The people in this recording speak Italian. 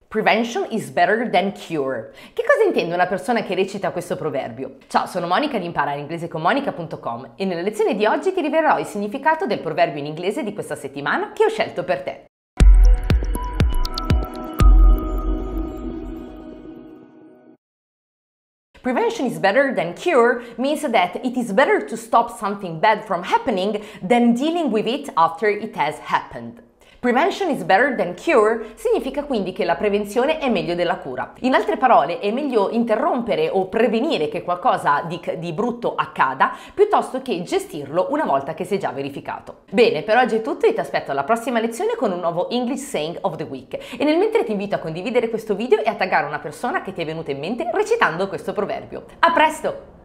Prevention is better than cure. Che cosa intende una persona che recita questo proverbio? Ciao, sono Monica di Impara l'inglese con Monica.com e nella lezione di oggi ti rivelerò il significato del proverbio in inglese di questa settimana che ho scelto per te. Prevention is better than cure means that it is better to stop something bad from happening than dealing with it after it has happened. Prevention is better than cure significa quindi che la prevenzione è meglio della cura. In altre parole, è meglio interrompere o prevenire che qualcosa di brutto accada piuttosto che gestirlo una volta che si è già verificato. Bene, per oggi è tutto e ti aspetto alla prossima lezione con un nuovo English Saying of the Week. E nel mentre ti invito a condividere questo video e a taggare una persona che ti è venuta in mente recitando questo proverbio. A presto!